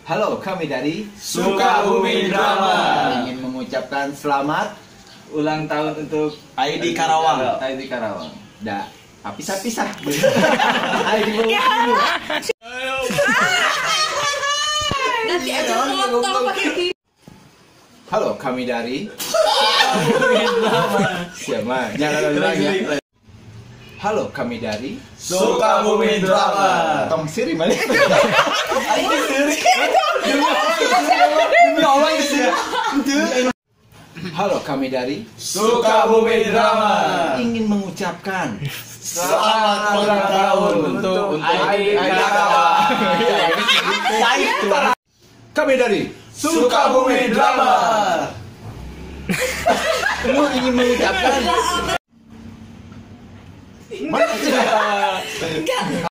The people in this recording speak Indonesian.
Halo, kami dari Sukabumi Drama ingin mengucapkan selamat ulang tahun untuk ID Karawang. ID Karawang. dah pisah-pisah. ID dulu. Nanti aja potong pakai gini. Halo, kami dari siapa? Jangan lagi. Halo, kami dari Sukabumi Drama. Tong siri balik. Ayo siri. Demi Allah ini siri. Halo, kami dari Sukabumi Drama ingin mengucapkan selamat ulang tahun untuk ID Karawang. Kami dari Sukabumi Drama. Lu ingin mengucapkan Enggak.